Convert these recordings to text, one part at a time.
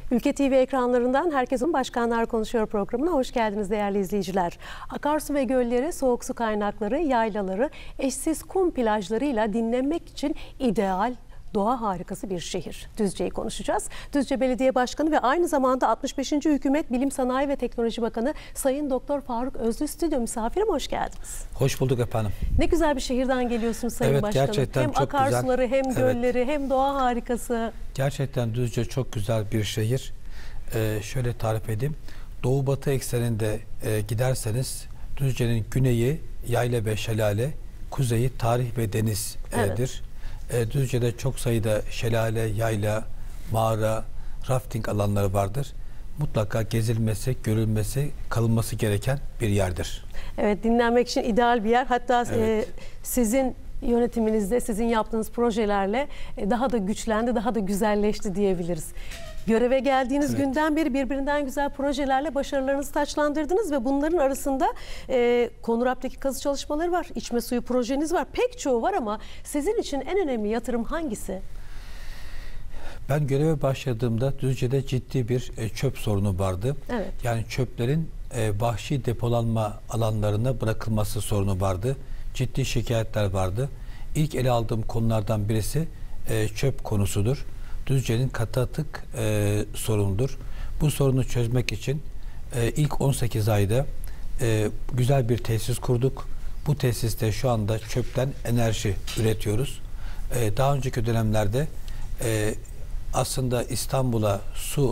Ülke TV ekranlarından herkesin Başkanlar Konuşuyor programına hoş geldiniz değerli izleyiciler. Akarsu ve gölleri, soğuk su kaynakları, yaylaları, eşsiz kum plajlarıyla dinlenmek için ideal, doğa harikası bir şehir. Düzce'yi konuşacağız. Düzce Belediye Başkanı ve aynı zamanda 65. Hükümet Bilim Sanayi ve Teknoloji Bakanı Sayın Doktor Faruk Özlü stüdyo misafirim, hoş geldiniz. Hoş bulduk efendim. Ne güzel bir şehirden geliyorsunuz Sayın Evet, Başkanım. gerçekten hem çok akarsuları güzel. hem gölleri hem doğa harikası. Gerçekten Düzce çok güzel bir şehir. Şöyle tarif edeyim. Doğu batı ekseninde giderseniz Düzce'nin güneyi yayla ve şelale, kuzeyi tarih ve denizdir. Düzce'de çok sayıda şelale, yayla, mağara, rafting alanları vardır. Mutlaka gezilmesi, görülmesi, kalınması gereken bir yerdir. Evet, dinlenmek için ideal bir yer. Hatta sizin yönetiminizde, sizin yaptığınız projelerle daha da güçlendi, daha da güzelleşti diyebiliriz. Göreve geldiğiniz günden beri birbirinden güzel projelerle başarılarınızı taçlandırdınız ve bunların arasında Konurap'taki kazı çalışmaları var, içme suyu projeniz var, pek çoğu var ama sizin için en önemli yatırım hangisi? Ben göreve başladığımda Düzce'de ciddi bir çöp sorunu vardı. Evet. Yani çöplerin vahşi depolanma alanlarına bırakılması sorunu vardı. Ciddi şikayetler vardı. İlk ele aldığım konulardan birisi çöp konusudur. Düzce'nin katı atık sorunudur. Bu sorunu çözmek için ilk 18 ayda güzel bir tesis kurduk. Bu tesiste şu anda çöpten enerji üretiyoruz. Daha önceki dönemlerde aslında İstanbul'a su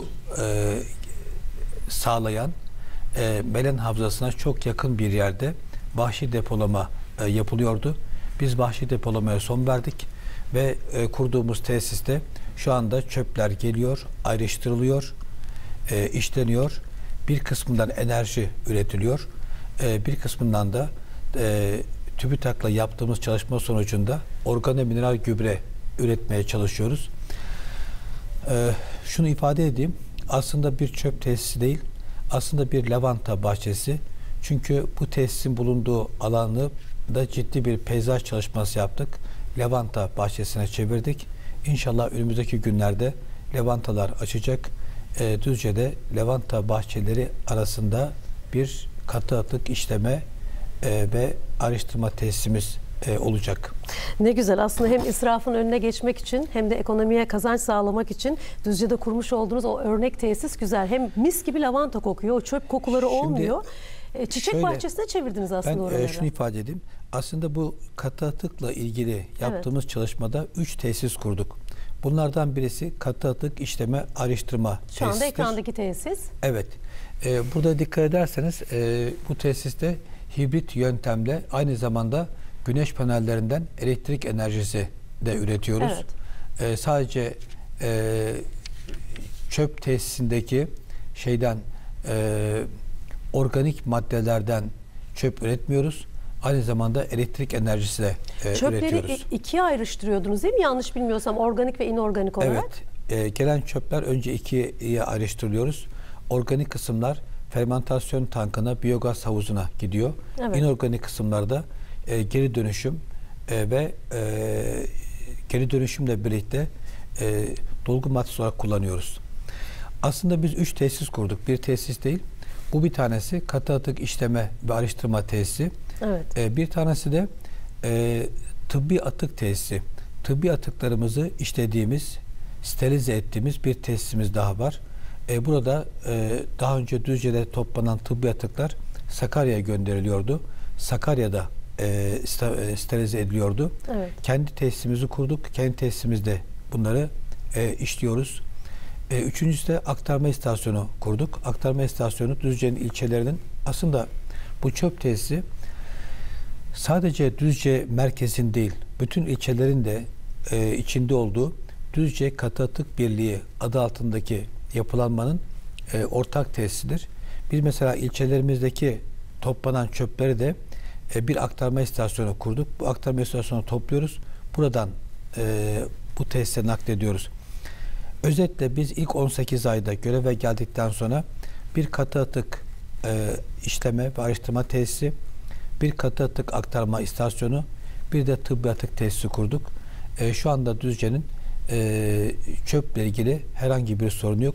sağlayan Melen Havzası'na çok yakın bir yerde vahşi depolama yapılıyordu. Biz vahşi depolamaya son verdik ve kurduğumuz tesiste şu anda çöpler geliyor, ayrıştırılıyor, işleniyor. Bir kısmından enerji üretiliyor. Bir kısmından da TÜBİTAK'la yaptığımız çalışma sonucunda organomineral gübre üretmeye çalışıyoruz. Şunu ifade edeyim. Aslında bir çöp tesisi değil, aslında bir lavanta bahçesi. Çünkü bu tesisin bulunduğu alanı da ciddi bir peyzaj çalışması yaptık. Lavanta bahçesine çevirdik. İnşallah önümüzdeki günlerde lavantalar açacak. Düzce'de lavanta bahçeleri arasında bir katı atık işleme ve ayrıştırma tesisimiz olacak. Ne güzel. Aslında hem israfın önüne geçmek için hem de ekonomiye kazanç sağlamak için Düzce'de kurmuş olduğunuz o örnek tesis güzel. Hem mis gibi lavanta kokuyor. O çöp kokuları olmuyor. Çiçek bahçesine çevirdiniz aslında oraları. Ben şunu ifade edeyim. Aslında bu katı atıkla ilgili yaptığımız çalışmada 3 tesis kurduk. Bunlardan birisi katı atık işleme ayrıştırma tesisidir. Şu anda ekrandaki tesis. Evet. Burada dikkat ederseniz bu tesiste hibrit yöntemle aynı zamanda güneş panellerinden elektrik enerjisi de üretiyoruz. Evet. Sadece çöp tesisindeki organik maddelerden çöp üretmiyoruz. Aynı zamanda elektrik enerjisi de üretiyoruz. Çöpleri ikiye ayrıştırıyordunuz değil mi? Yanlış bilmiyorsam organik ve inorganik olarak. Evet. Gelen çöpler önce ikiye ayrıştırıyoruz. Organik kısımlar fermentasyon tankına, biyogaz havuzuna gidiyor. Evet. İnorganik kısımlarda geri dönüşüm ve geri dönüşümle birlikte dolgu maddesi olarak kullanıyoruz. Aslında biz 3 tesis kurduk. Bir tesis değil. Bu bir tanesi katı atık işleme ve ayrıştırma tesisi. Evet. Bir tanesi de tıbbi atık tesisi. Tıbbi atıklarımızı işlediğimiz, sterilize ettiğimiz bir tesisimiz daha var. Burada daha önce Düzce'de toplanan tıbbi atıklar Sakarya'ya gönderiliyordu. Sakarya'da sterilize ediliyordu. Evet. Kendi tesisimizi kurduk. Kendi tesisimizde bunları işliyoruz. Üçüncüsü de aktarma istasyonu kurduk. Aktarma istasyonu Düzce'nin ilçelerinin aslında bu çöp tesisi sadece Düzce merkezin değil, bütün ilçelerin de içinde olduğu Düzce Katı Atık Birliği adı altındaki yapılanmanın ortak tesisidir. Biz mesela ilçelerimizdeki toplanan çöpleri de bir aktarma istasyonu kurduk. Bu aktarma istasyonu topluyoruz. Buradan bu tesise naklediyoruz. Özetle biz ilk 18 ayda göreve geldikten sonra bir katı atık işleme ve ayrıştırma tesisi, bir katı atık aktarma istasyonu, bir de tıbbi atık tesisi kurduk. Şu anda Düzce'nin çöple ilgili herhangi bir sorun yok.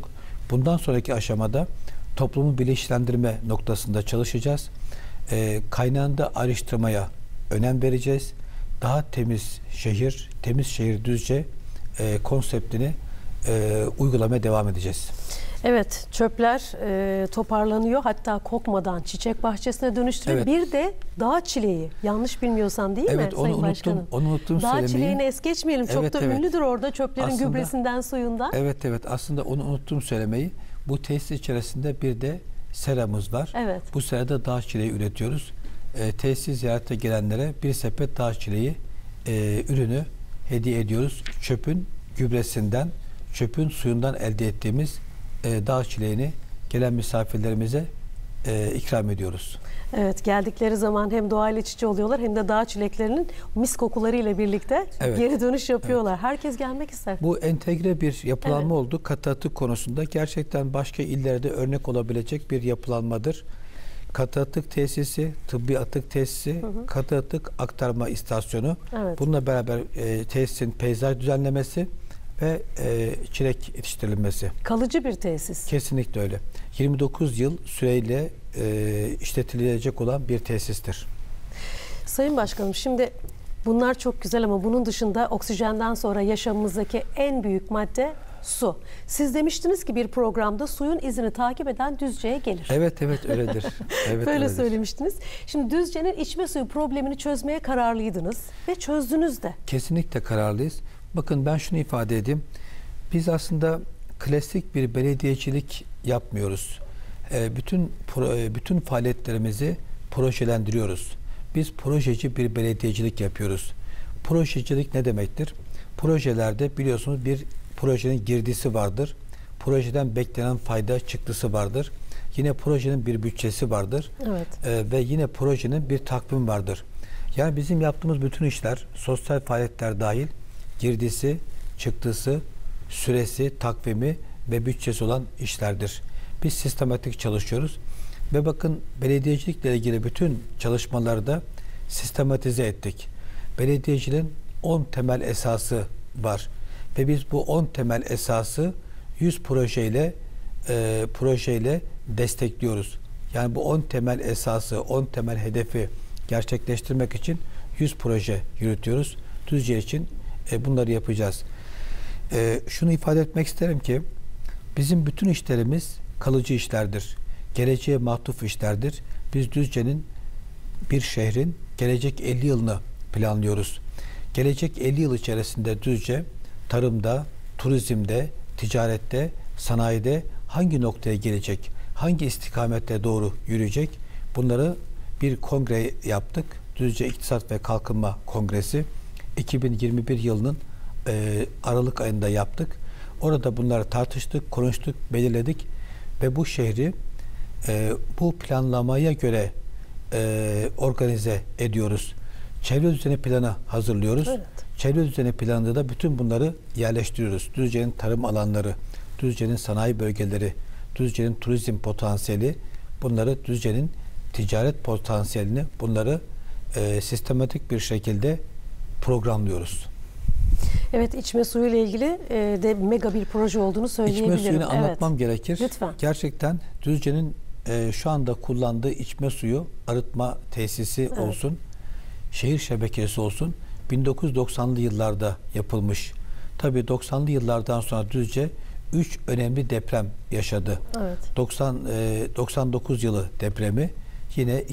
Bundan sonraki aşamada toplumu bilinçlendirme noktasında çalışacağız. Kaynağında ayrıştırmaya önem vereceğiz. Daha temiz şehir Düzce konseptini uygulamaya devam edeceğiz. Evet, çöpler toparlanıyor. Hatta kokmadan çiçek bahçesine dönüştürüyor. Evet. Bir de dağ çileği. Yanlış bilmiyorsam değil mi Sayın Başkanım? Onu unuttum dağ söylemeyi. çileğini es geçmeyelim. Çok da ünlüdür orada çöplerin Aslında, gübresinden, suyundan. Evet. Aslında onu unuttum söylemeyi. Bu tesis içerisinde bir de seramız var. Evet. Bu serada dağ çileği üretiyoruz. Tesis ziyarete gelenlere bir sepet dağ çileği ürünü hediye ediyoruz. Çöpün gübresinden, çöpün suyundan elde ettiğimiz dağ çileğini gelen misafirlerimize ikram ediyoruz. Evet, geldikleri zaman hem doğayla iç içe oluyorlar hem de dağ çileklerinin mis kokularıyla birlikte geri dönüş yapıyorlar. Evet. Herkes gelmek ister. Bu entegre bir yapılanma oldu. Katı atık konusunda gerçekten başka illerde örnek olabilecek bir yapılanmadır. Katı atık tesisi, tıbbi atık tesisi, katı atık aktarma istasyonu. Evet. Bununla beraber tesisin peyzaj düzenlemesi ve çilek yetiştirilmesi. Kalıcı bir tesis. Kesinlikle öyle. 29 yıl süreyle işletilecek olan bir tesistir. Sayın Başkanım, şimdi bunlar çok güzel ama bunun dışında oksijenden sonra yaşamımızdaki en büyük madde su. Siz demiştiniz ki bir programda suyun izini takip eden Düzce'ye gelir. Evet öyledir. Evet, böyle öyledir. Söylemiştiniz. Şimdi Düzce'nin içme suyu problemini çözmeye kararlıydınız ve çözdünüz de. Kesinlikle kararlıyız. Bakın ben şunu ifade edeyim. Biz aslında klasik bir belediyecilik yapmıyoruz. Bütün faaliyetlerimizi projelendiriyoruz. Biz projeci bir belediyecilik yapıyoruz. Projecilik ne demektir? Projelerde biliyorsunuz bir projenin girdisi vardır. Projeden beklenen fayda çıktısı vardır. Yine projenin bir bütçesi vardır. Evet. Ve yine projenin bir takvimi vardır. Yani bizim yaptığımız bütün işler, sosyal faaliyetler dahil, girdisi, çıktısı, süresi, takvimi ve bütçesi olan işlerdir. Biz sistematik çalışıyoruz. Ve bakın belediyecilikle ilgili bütün çalışmaları da sistematize ettik. Belediyeciliğin 10 temel esası var. Ve biz bu 10 temel esası 100 projeyle destekliyoruz. Yani bu 10 temel esası, 10 temel hedefi gerçekleştirmek için 100 proje yürütüyoruz. Düzce için bunları yapacağız. Şunu ifade etmek isterim ki bizim bütün işlerimiz kalıcı işlerdir. Geleceğe matuf işlerdir. Biz Düzce'nin bir şehrin gelecek 50 yılını planlıyoruz. Gelecek 50 yıl içerisinde Düzce tarımda, turizmde, ticarette, sanayide hangi noktaya gelecek, hangi istikamette doğru yürüyecek, bunları bir kongre yaptık. Düzce İktisat ve Kalkınma Kongresi 2021 yılının Aralık ayında yaptık. Orada bunları tartıştık, konuştuk, belirledik ve bu şehri bu planlamaya göre organize ediyoruz. Çevre düzeni planı hazırlıyoruz. Evet. Çevre düzeni planında da bütün bunları yerleştiriyoruz. Düzce'nin tarım alanları, Düzce'nin sanayi bölgeleri, Düzce'nin turizm potansiyeli, bunları Düzce'nin ticaret potansiyelini, bunları sistematik bir şekilde programlıyoruz. Evet, içme suyu ile ilgili de mega bir proje olduğunu söyleyebilirim. İçme suyunu anlatmam gerekir. Lütfen. Gerçekten Düzce'nin şu anda kullandığı içme suyu arıtma tesisi olsun, şehir şebekesi olsun, 1990'lı yıllarda yapılmış. Tabii 90'lı yıllardan sonra Düzce 3 önemli deprem yaşadı. Evet. 99 yılı depremi, yine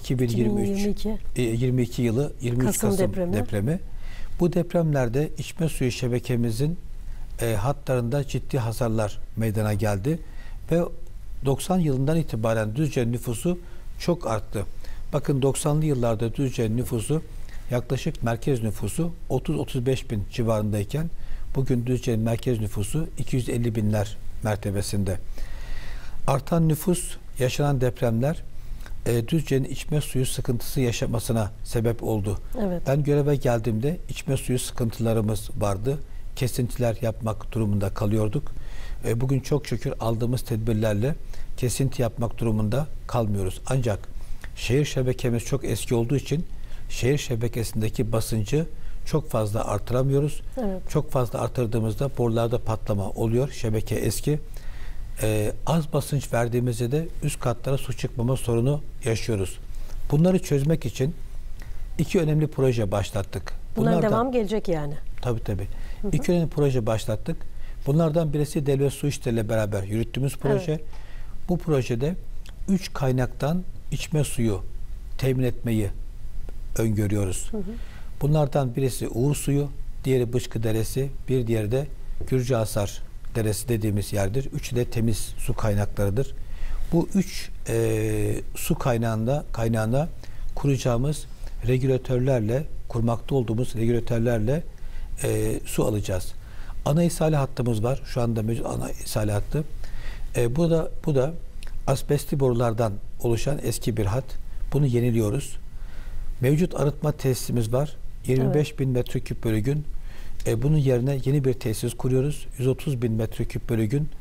2022 yılı 23 Kasım depremi. Bu depremlerde içme suyu şebekemizin hatlarında ciddi hasarlar meydana geldi ve 90 yılından itibaren Düzce nüfusu çok arttı. Bakın 90'lı yıllarda Düzce nüfusu yaklaşık merkez nüfusu 30-35 bin civarındayken bugün Düzce'nin merkez nüfusu 250 binler mertebesinde. Artan nüfus, yaşanan depremler Düzce'nin içme suyu sıkıntısı yaşamasına sebep oldu. Evet. Ben göreve geldiğimde içme suyu sıkıntılarımız vardı. Kesintiler yapmak durumunda kalıyorduk. Bugün çok şükür aldığımız tedbirlerle kesinti yapmak durumunda kalmıyoruz. Ancak şehir şebekemiz çok eski olduğu için şehir şebekesindeki basıncı çok fazla artıramıyoruz. Evet. Çok fazla artırdığımızda borularda patlama oluyor. Şebeke eski. Az basınç verdiğimizde de üst katlara su çıkmama sorunu yaşıyoruz. Bunları çözmek için 2 önemli proje başlattık. Bunların devam gelecek yani. Tabii tabii. 2 önemli proje başlattık. Bunlardan birisi Devlet Su İşleri ile beraber yürüttüğümüz proje. Evet. Bu projede 3 kaynaktan içme suyu temin etmeyi öngörüyoruz. Bunlardan birisi Uğur Suyu, diğeri Bıçkı Deresi, bir diğeri de Gürcühasar Deresi dediğimiz yerdir. Üçü de temiz su kaynaklarıdır. Bu 3 su kaynağına kuracağımız regülatörlerle, kurmakta olduğumuz regülatörlerle su alacağız. Ana ishale hattımız var. Şu anda mevcut ana ishale hattı. Bu da asbestli borulardan oluşan eski bir hat. Bunu yeniliyoruz. Mevcut arıtma tesisimiz var. 25.000 metreküp bölü gün. Bunun yerine yeni bir tesis kuruyoruz. 130.000 metreküp bölü gün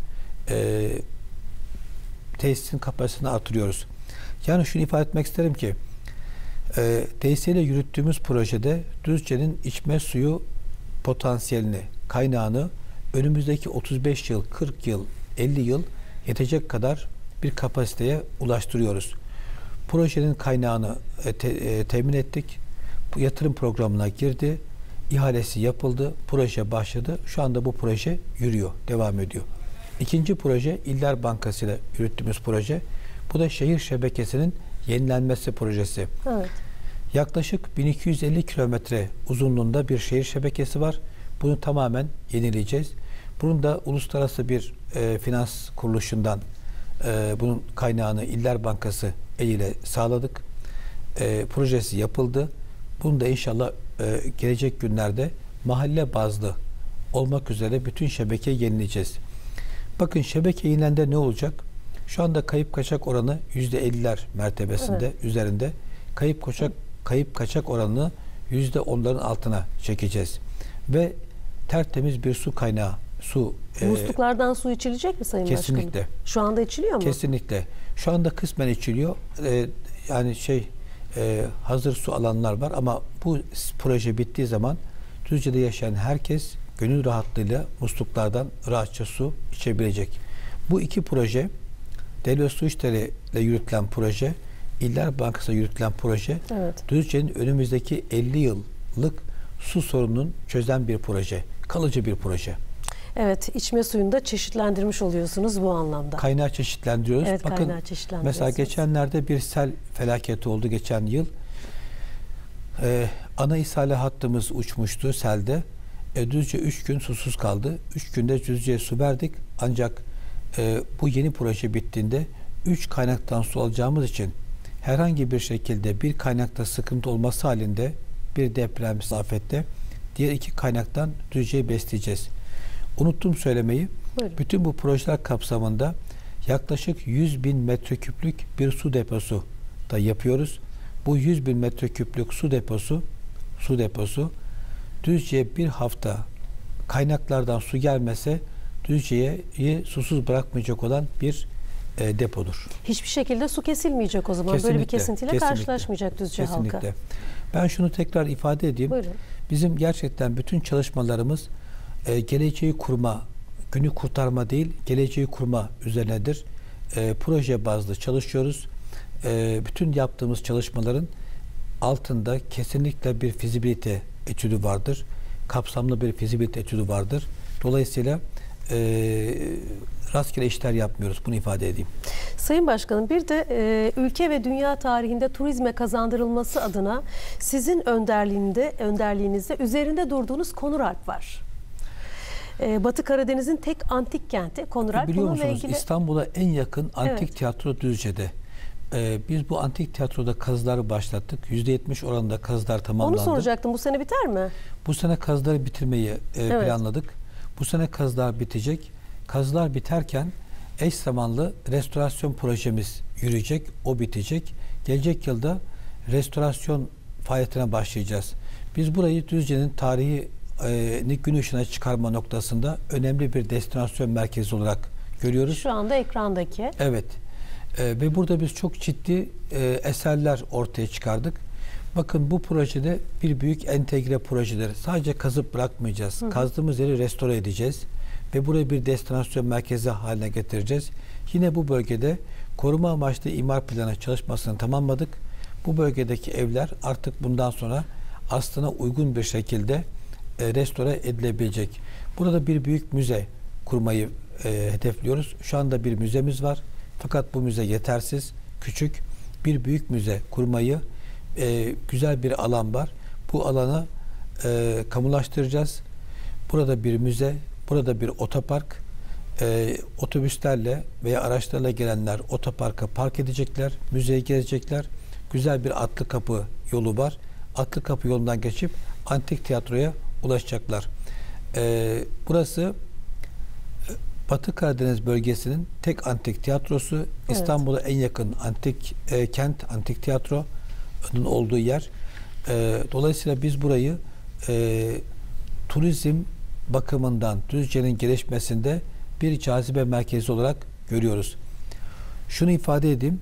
tesisin kapasitesini artırıyoruz. Yani şunu ifade etmek isterim ki TSİ'yle yürüttüğümüz projede Düzce'nin içme suyu potansiyelini, kaynağını önümüzdeki 35 yıl, 40 yıl, 50 yıl yetecek kadar bir kapasiteye ulaştırıyoruz. Projenin kaynağını temin ettik. Bu yatırım programına girdi. İhalesi yapıldı. Proje başladı. Şu anda bu proje yürüyor, devam ediyor. İkinci proje İller Bankası ile yürüttüğümüz proje. Bu da şehir şebekesinin yenilenmesi projesi. Evet. Yaklaşık 1250 kilometre uzunluğunda bir şehir şebekesi var. Bunu tamamen yenileyeceğiz. Bunun da uluslararası bir finans kuruluşundan bunun kaynağını İller Bankası eliyle sağladık. Projesi yapıldı. Bunu da inşallah gelecek günlerde mahalle bazlı olmak üzere bütün şebekeyi yenileyeceğiz. Bakın şebeke yenilendi ne olacak? Şu anda kayıp kaçak oranı %50'ler mertebesinde, üzerinde. Kayıp kaçak oranını %10'ların altına çekeceğiz. Ve tertemiz bir su kaynağı, musluklardan su içilecek mi Sayın kesinlikle. Başkanım? Şu anda içiliyor mu? Kesinlikle. Şu anda kısmen içiliyor. Yani hazır su alanlar var ama bu proje bittiği zaman Düzce'de yaşayan herkes gönül rahatlığıyla musluklardan rahatça su içebilecek. Bu 2 proje, Devlet Su İşleri ile yürütülen proje, İller Bankası ile yürütülen proje, Düzce'nin önümüzdeki 50 yıllık su sorununu çözen bir proje. Kalıcı bir proje. Evet, içme suyunu da çeşitlendirmiş oluyorsunuz bu anlamda. Kaynağı çeşitlendiriyoruz. Evet, bakın, mesela geçenlerde bir sel felaketi oldu geçen yıl. Ana ishale hattımız uçmuştu selde. Düzce 3 gün susuz kaldı. 3 günde Düzce'ye su verdik. Ancak bu yeni proje bittiğinde 3 kaynaktan su alacağımız için herhangi bir şekilde bir kaynakta sıkıntı olması halinde bir deprem afette diğer 2 kaynaktan Düzce'yi besleyeceğiz. Unuttum söylemeyi. Buyurun. Bütün bu projeler kapsamında yaklaşık 100.000 metreküplük bir su deposu da yapıyoruz. Bu 100.000 metreküplük su deposu Düzce'ye bir hafta kaynaklardan su gelmese Düzce'yi susuz bırakmayacak olan bir depodur. Hiçbir şekilde su kesilmeyecek o zaman. Kesinlikle, böyle bir kesintiyle karşılaşmayacak Düzce halkı. Ben şunu tekrar ifade edeyim. Buyurun. Bizim gerçekten bütün çalışmalarımız geleceği kurma, günü kurtarma değil, geleceği kurma üzerinedir. Proje bazlı çalışıyoruz. Bütün yaptığımız çalışmaların altında kesinlikle bir fizibilite etüdü vardır. Kapsamlı bir fizibilite etüdü vardır. Dolayısıyla rastgele işler yapmıyoruz. Bunu ifade edeyim. Sayın Başkanım, bir de ülke ve dünya tarihinde turizme kazandırılması adına sizin önderliğinizde üzerinde durduğunuz Konuralp var. Batı Karadeniz'in tek antik kenti Konuralp. Biliyor musunuz İstanbul'a en yakın antik tiyatro Düzce'de. Biz bu antik tiyatroda kazıları başlattık. %70 oranında kazılar tamamlandı. Onu soracaktım. Bu sene biter mi? Bu sene kazıları bitirmeyi planladık. Bu sene kazılar bitecek. Kazılar biterken eş zamanlı restorasyon projemiz yürüyecek. O bitecek. Gelecek yılda restorasyon faaliyetine başlayacağız. Biz burayı Düzce'nin tarihi gün ışığına çıkarma noktasında önemli bir destinasyon merkezi olarak görüyoruz. Şu anda ekrandaki. Evet. Ve burada biz çok ciddi eserler ortaya çıkardık. Bakın bu projede bir büyük entegre projeleri. Sadece kazıp bırakmayacağız. Kazdığımız yeri restore edeceğiz. ve burayı bir destinasyon merkezi haline getireceğiz. Yine bu bölgede koruma amaçlı imar planı çalışmasını tamamladık. Bu bölgedeki evler artık bundan sonra aslına uygun bir şekilde restore edilebilecek. Burada bir büyük müze kurmayı hedefliyoruz. Şu anda bir müzemiz var. Fakat bu müze yetersiz, küçük. Bir büyük müze kurmayı, güzel bir alan var. Bu alanı kamulaştıracağız. Burada bir müze, burada bir otopark. Otobüslerle veya araçlarla gelenler otoparka park edecekler, müzeyi gezecekler. Güzel bir atlı kapı yolu var. Atlı kapı yolundan geçip antik tiyatroya ulaşacaklar. Burası Batı Karadeniz bölgesinin tek antik tiyatrosu. Evet. İstanbul'a en yakın antik kent, antik tiyatronun olduğu yer. Dolayısıyla biz burayı turizm bakımından Düzce'nin gelişmesinde bir cazibe merkezi olarak görüyoruz. Şunu ifade edeyim.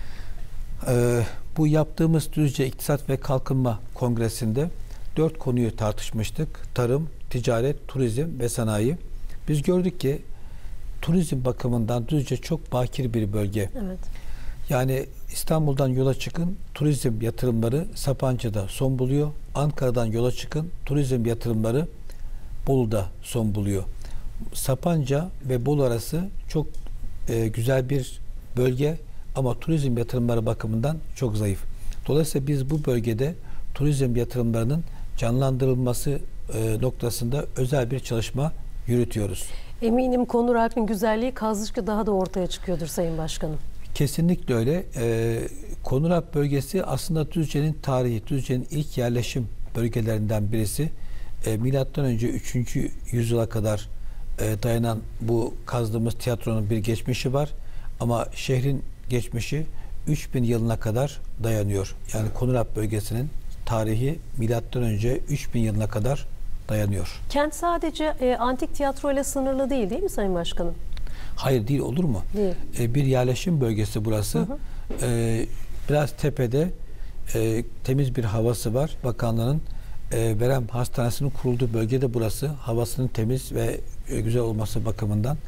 Bu yaptığımız Düzce İktisat ve Kalkınma Kongresi'nde 4 konuyu tartışmıştık. Tarım, ticaret, turizm ve sanayi. Biz gördük ki turizm bakımından Düzce çok bakir bir bölge. Evet. Yani İstanbul'dan yola çıkın, turizm yatırımları Sapanca'da son buluyor. Ankara'dan yola çıkın, turizm yatırımları Bolu'da son buluyor. Sapanca ve Bolu arası çok güzel bir bölge ama turizm yatırımları bakımından çok zayıf. Dolayısıyla biz bu bölgede turizm yatırımlarının canlandırılması noktasında özel bir çalışma yürütüyoruz. Eminim Konur Alp'in güzelliği kazdıkça daha da ortaya çıkıyordur Sayın Başkanım. Kesinlikle öyle. Konur Alp bölgesi aslında Düzce'nin tarihi, Düzce'nin ilk yerleşim bölgelerinden birisi. Milattan önce 3. yüzyıla kadar dayanan bu kazdığımız tiyatronun bir geçmişi var. Ama şehrin geçmişi 3000 yılına kadar dayanıyor. Yani Konur Alp bölgesinin tarihi milattan önce 3000 yılına kadar dayanıyor. Kent sadece antik tiyatro ile sınırlı değil mi Sayın Başkanım? Hayır, değil, olur mu? Değil. Bir yerleşim bölgesi burası. Hı hı. Biraz tepede temiz bir havası var. Bakanlığın Verem Hastanesi'nin kurulduğu bölgede burası. Havasının temiz ve güzel olması bakımından.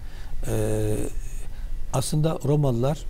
Aslında Romalılar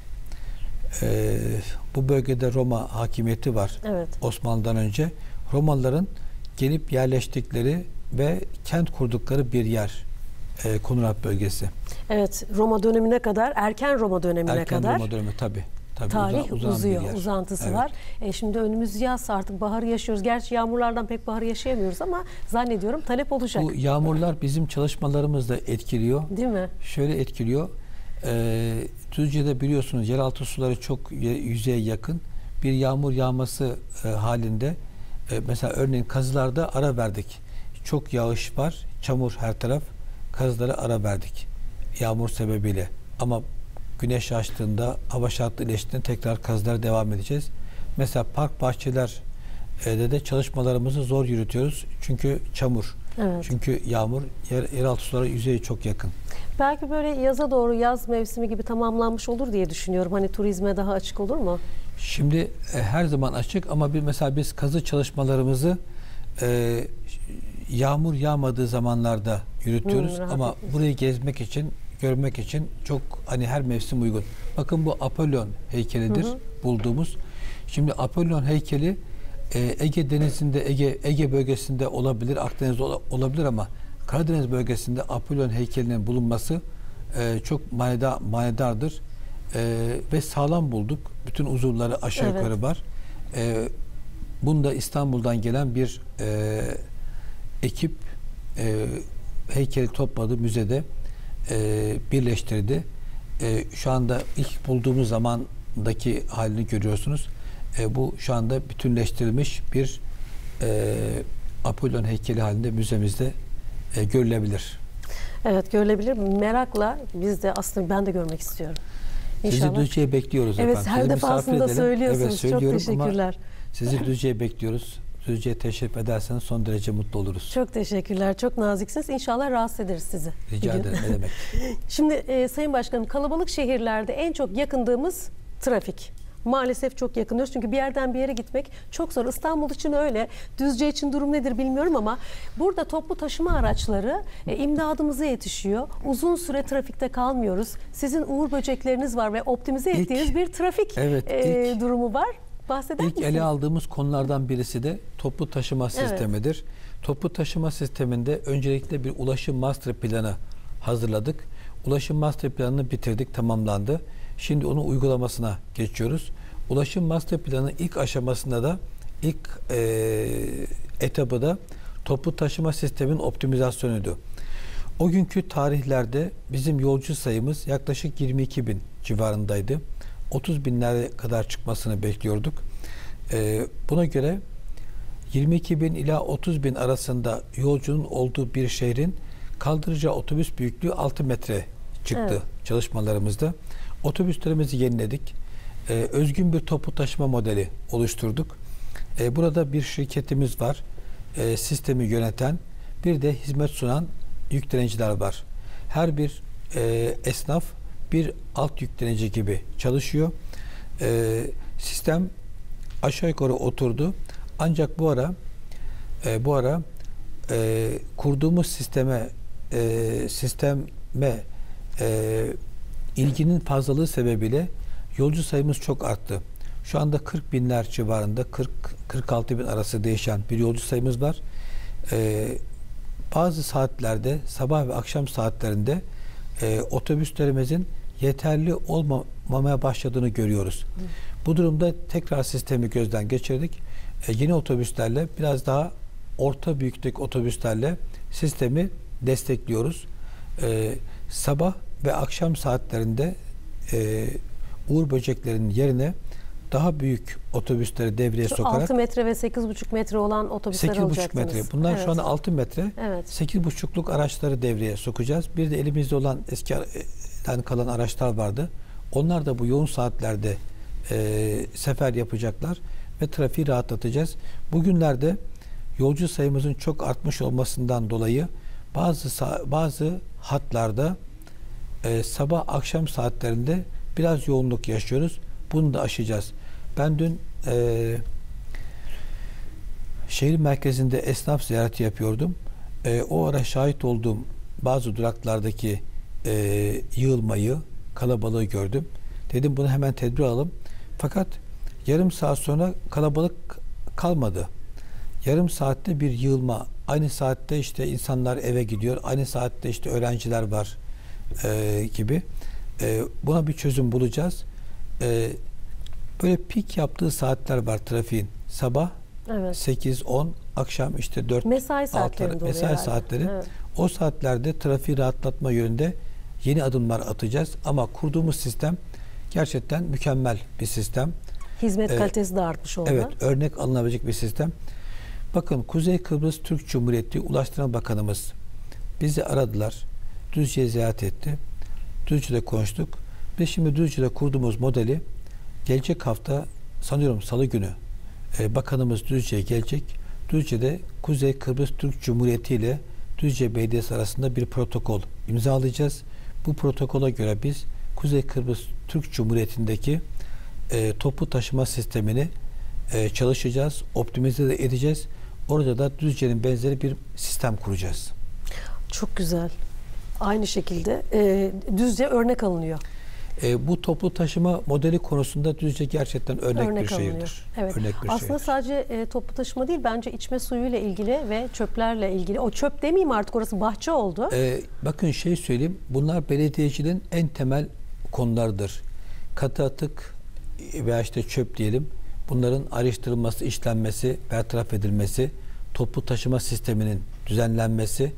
bu bölgede Roma hakimiyeti var. Evet. Osmanlı'dan önce. Romalıların gelip yerleştikleri ve kent kurdukları bir yer. Konur Alp bölgesi. Evet, Roma dönemine kadar, erken Roma dönemine kadar. Erken Roma dönemi tabii. Tarih uzuyor, uzantısı evet. var. Şimdi önümüz yaz, artık baharı yaşıyoruz. Gerçi yağmurlardan pek baharı yaşayamıyoruz ama zannediyorum talep olacak. Bu yağmurlar bizim çalışmalarımızı da etkiliyor. Değil mi? Şöyle etkiliyor. Düzce'de biliyorsunuz yeraltı suları çok yüzeye yakın. Bir yağmur yağması halinde mesela örneğin kazılarda ara verdik. Çok yağış var, çamur her taraf. Kazılara ara verdik. Yağmur sebebiyle. Ama güneş açtığında, hava şartları iyileştiğinde tekrar kazılara devam edeceğiz. Mesela park bahçeler de çalışmalarımızı zor yürütüyoruz. Çünkü çamur. Evet. Çünkü yağmur, yeraltı suları yüzeye çok yakın. Belki böyle yaza doğru, yaz mevsimi gibi tamamlanmış olur diye düşünüyorum. Hani turizme daha açık olur mu? Şimdi her zaman açık ama mesela biz kazı çalışmalarımızı yağmur yağmadığı zamanlarda yürütüyoruz ama burayı gezmek için, görmek için çok hani her mevsim uygun. Bakın bu Apollon heykelidir bulduğumuz. Şimdi Apollon heykeli Ege Denizi'nde, Ege bölgesinde olabilir, Akdeniz'de olabilir ama Karadeniz bölgesinde Apollon heykelinin bulunması çok manedardır. Ve sağlam bulduk. Bütün uzuvları aşağı yukarı var. Bunu da İstanbul'dan gelen bir ekip heykeli topladı, müzede birleştirdi. Şu anda ilk bulduğumuz zamandaki halini görüyorsunuz. Bu şu anda bütünleştirilmiş bir Apollon heykeli halinde müzemizde görülebilir. Evet, görülebilir. Merakla biz de aslında ben de görmek istiyorum. İnşallah. Sizi Düzce'ye bekliyoruz evet, efendim. her Sizi defasında söylüyorsunuz. Evet, çok teşekkürler. Sizi Düzce'ye bekliyoruz. Düzce'ye teşrif ederseniz son derece mutlu oluruz. Çok teşekkürler. Çok naziksiniz. İnşallah rahatsız ederiz sizi. Rica ederim. Ne demek. Şimdi Sayın Başkanım, kalabalık şehirlerde en çok yakındığımız trafik. maalesef çok yakınıyoruz. Çünkü bir yerden bir yere gitmek çok zor. İstanbul için öyle. Düzce için durum nedir bilmiyorum ama burada toplu taşıma araçları imdadımıza yetişiyor. Uzun süre trafikte kalmıyoruz. Sizin uğur böcekleriniz var ve optimize ettiğiniz bir trafik durumu var. Bahseder misiniz? İlk ele aldığımız konulardan birisi de toplu taşıma sistemidir. Toplu taşıma sisteminde öncelikle bir ulaşım master planı hazırladık. Ulaşım master planını bitirdik, tamamlandı. Şimdi onun uygulamasına geçiyoruz. Ulaşım master planının ilk aşamasında da ilk etabı da toplu taşıma sisteminin optimizasyonuydu. O günkü tarihlerde bizim yolcu sayımız yaklaşık 22 bin civarındaydı. 30 binlere kadar çıkmasını bekliyorduk. Buna göre 22 bin ila 30 bin arasında yolcunun olduğu bir şehrin kaldıracağı otobüs büyüklüğü 6 metre çıktı çalışmalarımızda. Otobüslerimizi yeniledik. Özgün bir toplu taşıma modeli oluşturduk. Burada bir şirketimiz var. Sistemi yöneten, bir de hizmet sunan yükleniciler var. Her bir esnaf bir alt yüklenici gibi çalışıyor. Sistem aşağı yukarı oturdu. Ancak bu ara kurduğumuz sisteme ilginin fazlalığı sebebiyle yolcu sayımız çok arttı. Şu anda 40 binler civarında, 40-46 bin arası değişen bir yolcu sayımız var. Bazı saatlerde, sabah ve akşam saatlerinde otobüslerimizin yeterli olmamaya başladığını görüyoruz. Bu durumda tekrar sistemi gözden geçirdik. Yeni otobüslerle, biraz daha orta büyüklük otobüslerle sistemi destekliyoruz. Sabah ve akşam saatlerinde uğur böceklerinin yerine daha büyük otobüsleri devreye sokarak 6 metre ve 8,5 metre olan otobüsler 8,5 metre. Bunlar şu anda 6 metre. Evet. 8,5'luk araçları devreye sokacağız. Bir de elimizde olan eskiden kalan araçlar vardı. Onlar da bu yoğun saatlerde sefer yapacaklar ve trafiği rahatlatacağız. Bugünlerde yolcu sayımızın çok artmış olmasından dolayı bazı hatlarda sabah akşam saatlerinde biraz yoğunluk yaşıyoruz. Bunu da aşacağız. Ben dün şehir merkezinde esnaf ziyareti yapıyordum. O ara şahit olduğum bazı duraklardaki yığılmayı, kalabalığı gördüm. Dedim bunu hemen tedbir alalım. Fakat yarım saat sonra kalabalık kalmadı. Yarım saatte bir yığılma. Aynı saatte işte insanlar eve gidiyor. Aynı saatte işte öğrenciler var gibi. Buna bir çözüm bulacağız. Böyle pik yaptığı saatler var trafiğin. Sabah 8-10, akşam işte 4 mesai saatleri, mesai saatleri. Evet. O saatlerde trafiği rahatlatma yönünde yeni adımlar atacağız. Ama kurduğumuz sistem gerçekten mükemmel bir sistem. Hizmet kalitesi de artmış oldu. Evet, örnek alınabilecek bir sistem. Bakın, Kuzey Kıbrıs Türk Cumhuriyeti Ulaştırma Bakanımız bizi aradılar. Düzce'ye ziyaret etti. Düzce'de konuştuk. Biz şimdi Düzce'de kurduğumuz modeli gelecek hafta, sanıyorum Salı günü bakanımız Düzce'ye gelecek. Düzce'de Kuzey Kıbrıs Türk Cumhuriyeti ile Düzce Belediyesi arasında bir protokol imzalayacağız. Bu protokola göre biz Kuzey Kıbrıs Türk Cumhuriyeti'ndeki toplu taşıma sistemini çalışacağız, optimize de edeceğiz. Orada da Düzce'nin benzeri bir sistem kuracağız. Çok güzel. Aynı şekilde Düzce örnek alınıyor. Bu toplu taşıma modeli konusunda Düzce gerçekten örnek bir şehirdir. Evet. Aslında sadece toplu taşıma değil, bence içme suyuyla ilgili ve çöplerle ilgili. O çöp demeyeyim artık, orası bahçe oldu. Bakın söyleyeyim, bunlar belediyeciliğin en temel konularıdır. Katı atık veya işte çöp diyelim. Bunların ayrıştırılması, işlenmesi, bertaraf edilmesi, toplu taşıma sisteminin düzenlenmesi,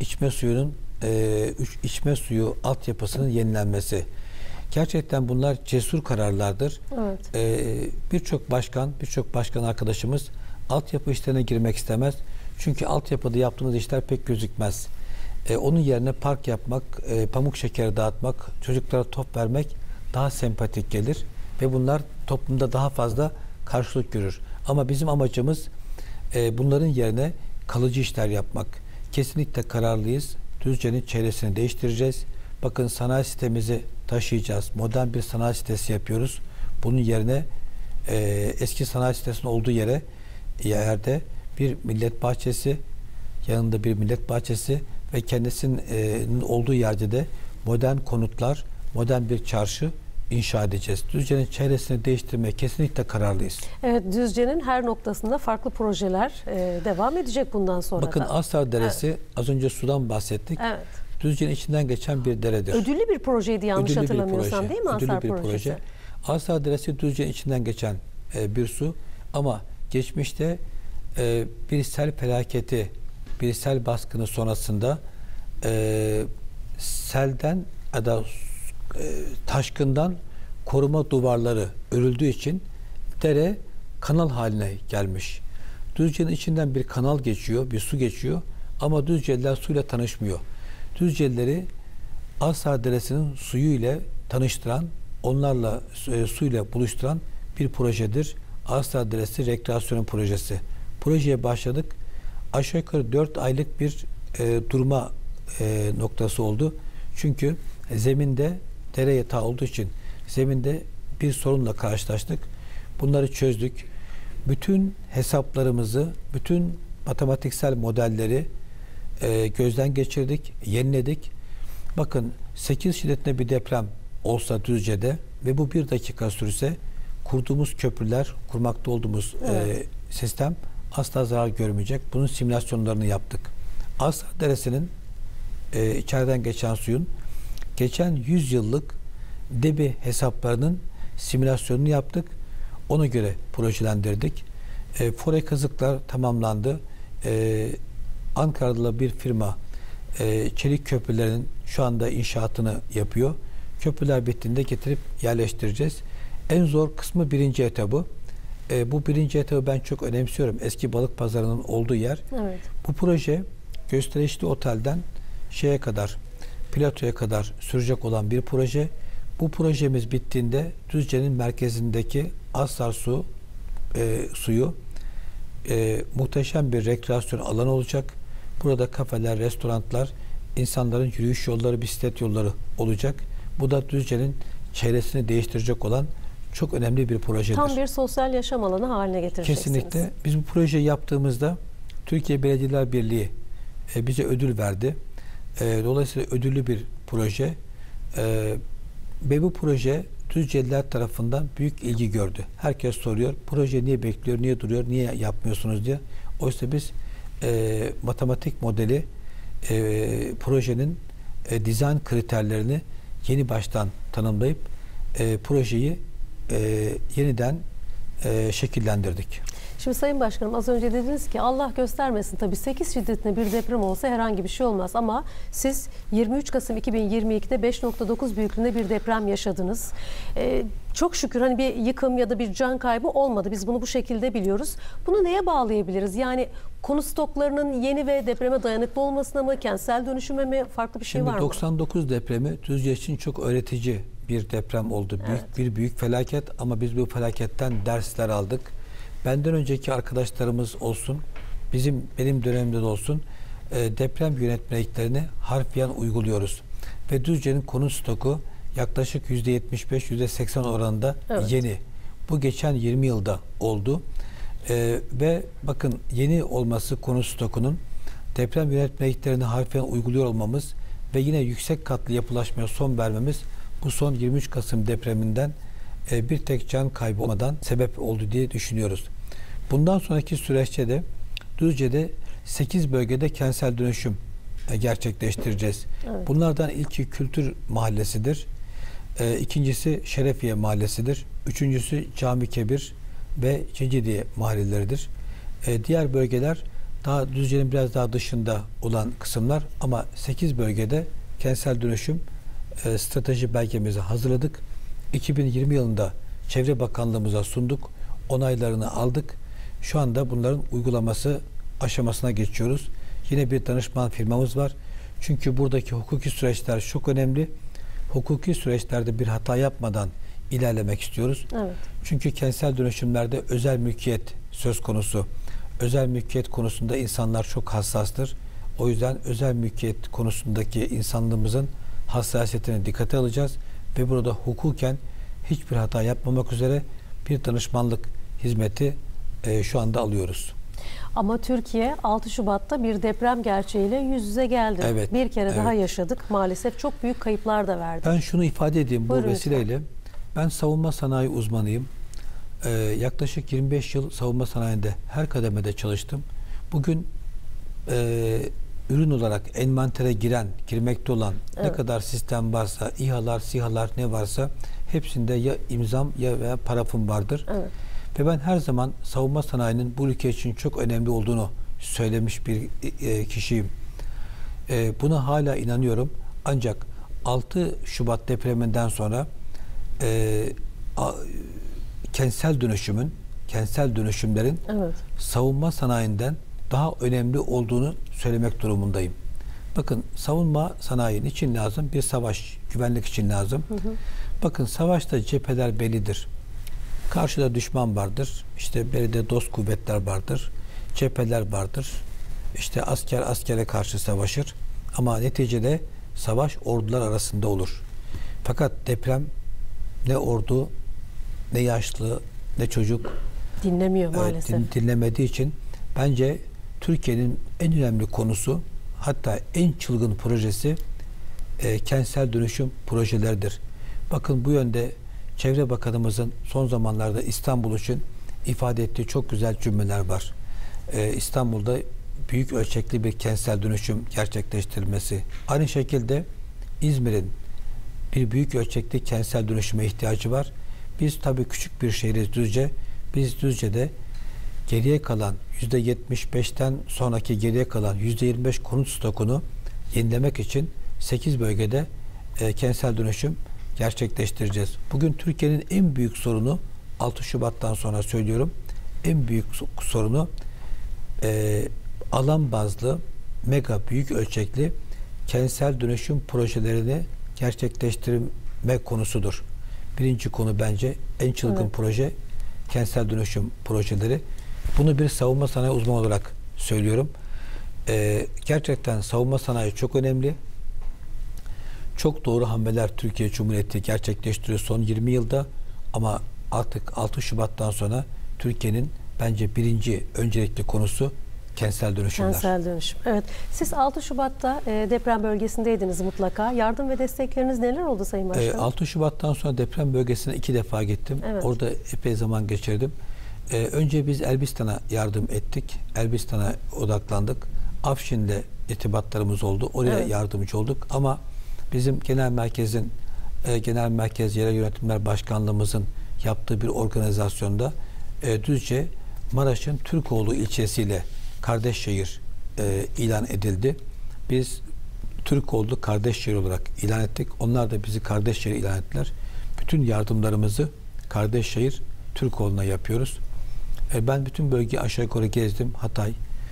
içme suyu altyapısının yenilenmesi. Gerçekten bunlar cesur kararlardır. Evet. Birçok başkan arkadaşımız altyapı işlerine girmek istemez. Çünkü altyapıda yaptığımız işler pek gözükmez. Onun yerine park yapmak, pamuk şekeri dağıtmak, çocuklara top vermek daha sempatik gelir ve bunlar toplumda daha fazla karşılık görür. Ama bizim amacımız bunların yerine kalıcı işler yapmak. Kesinlikle kararlıyız. Düzce'nin çevresini değiştireceğiz. Bakın, sanayi sitemizi taşıyacağız. Modern bir sanayi sitesi yapıyoruz. Bunun yerine eski sanayi sitesinin olduğu yerde bir millet bahçesi, yanında bir millet bahçesi ve kendisinin olduğu yerde de modern konutlar, modern bir çarşı inşa edeceğiz. Düzce'nin çevresini değiştirmeye kesinlikle kararlıyız. Evet, Düzce'nin her noktasında farklı projeler devam edecek bundan sonra Bakın da. Asar Deresi, az önce sudan bahsettik. Evet. Düzce'nin içinden geçen bir deredir. Ödüllü bir projeydi yanlış Ödüllü bir hatırlamıyorsam, proje. değil mi Asar Ödüllü bir projesi? proje. Asar Deresi Düzce'nin içinden geçen bir su ama geçmişte bir sel felaketi, bir sel baskını sonrasında selden ya da taşkından koruma duvarları örüldüğü için dere kanal haline gelmiş. Düzce'nin içinden bir kanal geçiyor, bir su geçiyor ama Düzceliler suyla tanışmıyor. Düzcelileri Asar Deresi'nin suyu ile tanıştıran, onlarla suyla buluşturan bir projedir. Asar Deresi Rekreasyon Projesi. Projeye başladık. Aşağı yukarı 4 aylık bir durma noktası oldu. Çünkü zeminde dere yatağı olduğu için zeminde bir sorunla karşılaştık. Bunları çözdük. Bütün hesaplarımızı, bütün matematiksel modelleri gözden geçirdik, yeniledik. Bakın 8 şiddetinde bir deprem olsa Düzce'de ve bu 1 dakika sürse kurduğumuz köprüler, kurmakta olduğumuz sistem asla zarar görmeyecek. Bunun simülasyonlarını yaptık. Asar Deresi'nin içeriden geçen suyun geçen 100 yıllık debi hesaplarının simülasyonunu yaptık. Ona göre projelendirdik. Fore kazıklar tamamlandı. Ankara'da bir firma çelik köprülerin şu anda inşaatını yapıyor. Köprüler bittiğinde getirip yerleştireceğiz. En zor kısmı 1. etabı. Bu 1. etabı ben çok önemsiyorum. Eski balık pazarının olduğu yer. Evet. Bu proje gösterişli otelden şeye kadar, platoya kadar sürecek olan bir proje. Bu projemiz bittiğinde Düzce'nin merkezindeki Asar suyu muhteşem bir rekreasyon alanı olacak. Burada kafeler, restoranlar, insanların yürüyüş yolları, bisiklet yolları olacak. Bu da Düzce'nin çevresini değiştirecek olan çok önemli bir projedir. Tam bir sosyal yaşam alanı haline getireceksiniz. Kesinlikle. Biz bu projeyi yaptığımızda Türkiye Belediyeler Birliği bize ödül verdi. Dolayısıyla ödüllü bir proje. Ve bu proje Düzceliler tarafından büyük ilgi gördü. Herkes soruyor, proje niye bekliyor, niye duruyor, niye yapmıyorsunuz diye. Oysa biz matematik modeli, projenin dizayn kriterlerini yeni baştan tanımlayıp projeyi yeniden şekillendirdik. Şimdi Sayın Başkanım, az önce dediniz ki Allah göstermesin, tabii 8 şiddetinde bir deprem olsa herhangi bir şey olmaz ama siz 23 Kasım 2022'de 5.9 büyüklüğünde bir deprem yaşadınız. Çok şükür hani bir yıkım ya da bir can kaybı olmadı. Biz bunu bu şekilde biliyoruz. Bunu neye bağlayabiliriz? Yani konut stoklarının yeni ve depreme dayanıklı olmasına mı, kentsel dönüşüme mi, farklı bir şey var mı? 99 depremi Düzce için çok öğretici bir deprem oldu. Büyük felaket ama biz bu felaketten dersler aldık. Benden önceki arkadaşlarımız olsun, benim dönemimde de olsun deprem yönetmeliklerini harfiyen uyguluyoruz. Ve Düzce'nin konut stoku yaklaşık %75-%80 oranında yeni. Bu geçen 20 yılda oldu. Ve bakın yeni olması konut stokunun deprem yönetmeliklerini harfiyen uyguluyor olmamız ve yine yüksek katlı yapılaşmaya son vermemiz bu son 23 Kasım depreminden bir tek can kaybı olmadan sebep oldu diye düşünüyoruz. Bundan sonraki süreçte de Düzce'de 8 bölgede kentsel dönüşüm gerçekleştireceğiz. Evet. Bunlardan ilki Kültür Mahallesi'dir. İkincisi Şerefiye Mahallesi'dir. Üçüncüsü Cami Kebir ve Cecidiye mahalleleridir. Diğer bölgeler daha Düzce'nin biraz daha dışında olan kısımlar ama 8 bölgede kentsel dönüşüm strateji belgemizi hazırladık. 2020 yılında Çevre Bakanlığımıza sunduk. Onaylarını aldık. Şu anda bunların uygulaması aşamasına geçiyoruz. Yine bir danışman firmamız var. Çünkü buradaki hukuki süreçler çok önemli. Hukuki süreçlerde bir hata yapmadan ilerlemek istiyoruz. Evet. Çünkü kentsel dönüşümlerde özel mülkiyet söz konusu. Özel mülkiyet konusunda insanlar çok hassastır. O yüzden özel mülkiyet konusundaki insanlığımızın hassasiyetini dikkate alacağız ve burada hukuken hiçbir hata yapmamak üzere bir danışmanlık hizmeti şu anda alıyoruz. Ama Türkiye 6 Şubat'ta bir deprem gerçeğiyle yüz yüze geldi. Evet, Bir kere evet. daha yaşadık. Maalesef çok büyük kayıplar da verdi. Ben şunu ifade edeyim Buyurun bu vesileyle. lütfen. Ben savunma sanayi uzmanıyım. Yaklaşık 25 yıl savunma sanayinde her kademede çalıştım. Bugün ürün olarak envantere girmekte olan ne kadar sistem varsa, İHA'lar, SİHA'lar ne varsa hepsinde ya imzam ya veya parafım vardır. Evet. Ve ben her zaman savunma sanayinin bu ülke için çok önemli olduğunu söylemiş bir kişiyim. Buna hala inanıyorum. Ancak 6 Şubat depreminden sonra kentsel dönüşümlerin Evet. savunma sanayinden daha önemli olduğunu söylemek durumundayım. Bakın savunma sanayi için lazım? Bir savaş, güvenlik için lazım. Bakın savaşta cepheler bellidir. Karşıda düşman vardır. İşte beride dost kuvvetler vardır. Cepheler vardır. İşte asker askere karşı savaşır. Ama neticede savaş ordular arasında olur. Fakat deprem ne ordu, ne yaşlı, ne çocuk Dinlemiyor maalesef. dinlemediği için bence Türkiye'nin en önemli konusu, hatta en çılgın projesi kentsel dönüşüm projeleridir. Bakın bu yönde Çevre Bakanımızın son zamanlarda İstanbul için ifade ettiği çok güzel cümleler var. İstanbul'da büyük ölçekli bir kentsel dönüşüm gerçekleştirilmesi. Aynı şekilde İzmir'in bir büyük ölçekli kentsel dönüşüme ihtiyacı var. Biz tabii küçük bir şehiriz Düzce. Biz Düzce'de geriye kalan %75'ten sonraki geriye kalan %25 konut stokunu yenilemek için 8 bölgede kentsel dönüşüm gerçekleştireceğiz. Bugün Türkiye'nin en büyük sorunu, 6 Şubat'tan sonra söylüyorum, en büyük sorunu alan bazlı, mega büyük ölçekli kentsel dönüşüm projelerini gerçekleştirme konusudur. Birinci konu bence en çılgın proje kentsel dönüşüm projeleri. Bunu bir savunma sanayi uzmanı olarak söylüyorum. Gerçekten savunma sanayi çok önemli. Çok doğru hamleler Türkiye Cumhuriyeti gerçekleştiriyor son 20 yılda, ama artık 6 Şubat'tan sonra Türkiye'nin bence birinci öncelikli konusu kentsel dönüşümler. Kentsel dönüşüm. Evet. Siz 6 Şubat'ta deprem bölgesindeydiniz mutlaka. Yardım ve destekleriniz neler oldu Sayın Başkanım? 6 Şubat'tan sonra deprem bölgesine 2 defa gittim. Evet. Orada epey zaman geçirdim. Önce biz Elbistan'a yardım ettik. Elbistan'a odaklandık. Afşin'de irtibatlarımız oldu. Oraya yardımcı olduk. Ama bizim genel merkez yerel yönetimler başkanlığımızın yaptığı bir organizasyonda Düzce Maraş'ın Türkoğlu ilçesiyle kardeş şehir ilan edildi. Biz Türkoğlu kardeş şehir olarak ilan ettik. Onlar da bizi kardeş şehir ilan ettiler. Bütün yardımlarımızı kardeş şehir Türkoğlu'na yapıyoruz. Ben bütün bölgeyi aşağı yukarı gezdim. Hatay,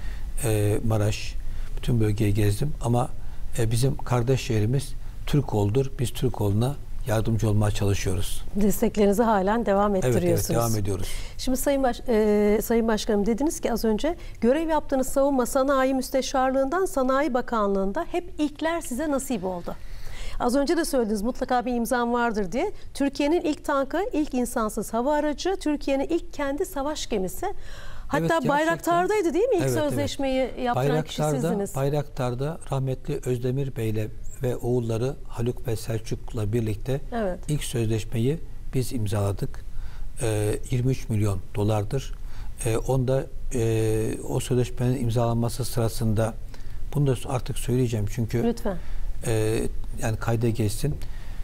Maraş, bütün bölgeyi gezdim. Ama bizim kardeş şehrimiz Türkoğlu'dur. Biz Türkoğlu'na yardımcı olmaya çalışıyoruz. Desteklerinizi halen devam ettiriyorsunuz. Evet, devam ediyoruz. Şimdi Sayın Başkanım, dediniz ki az önce görev yaptığınız savunma sanayi müsteşarlığından Sanayi Bakanlığı'nda hep ilkler size nasip oldu. Az önce de söylediniz, mutlaka bir imzam vardır diye. Türkiye'nin ilk tankı, ilk insansız hava aracı, Türkiye'nin ilk kendi savaş gemisi. Hatta Evet, Bayraktar'daydı değil mi? İlk Evet, sözleşmeyi yaptıran kişi sizdiniz. Bayraktar'da rahmetli Özdemir Bey'le ve oğulları Haluk ve Selçuk'la birlikte ilk sözleşmeyi biz imzaladık. 23 milyon dolardır. Onda o sözleşmenin imzalanması sırasında, bunu da artık söyleyeceğim çünkü lütfen. Yani kayda geçsin.